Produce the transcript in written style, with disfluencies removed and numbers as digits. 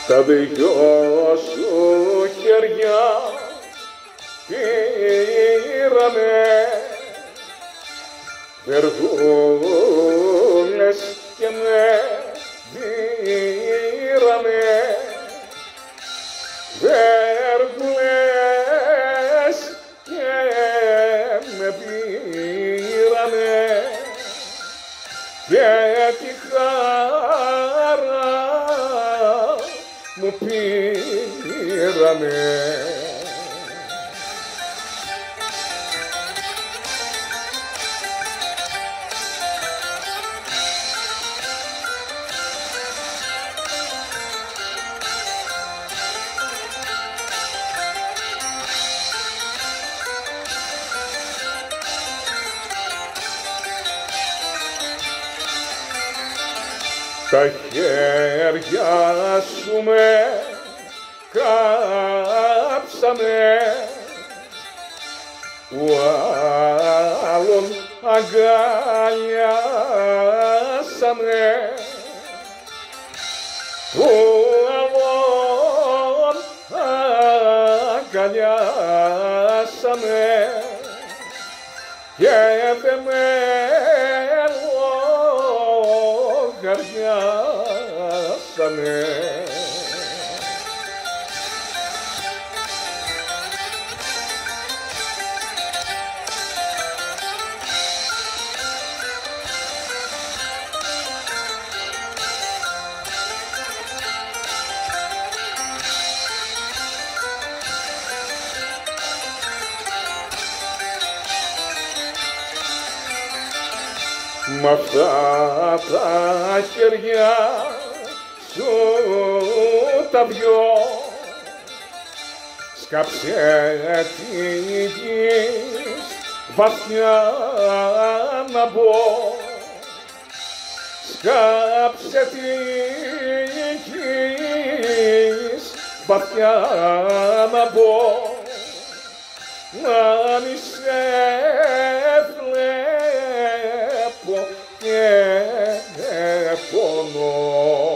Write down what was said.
Στα δυο σου χέρια πήραμε βεργούλες και με δίραμε, βεργούλες και με πήραμε και τη χαρά μου πήραμε. Τα χέρια σου με κάψανε, ο άλλον αγκαλιάσανε, ο άλλον αγκαλιάσανε και δεν με λογαριάσανε. Μ' αυτά τα χέρια σου τα δυο σκάψε τη γης βαθιά να μπω, σκάψε τη γης βαθιά να μπω, να μη σε βλέπω και πονώ.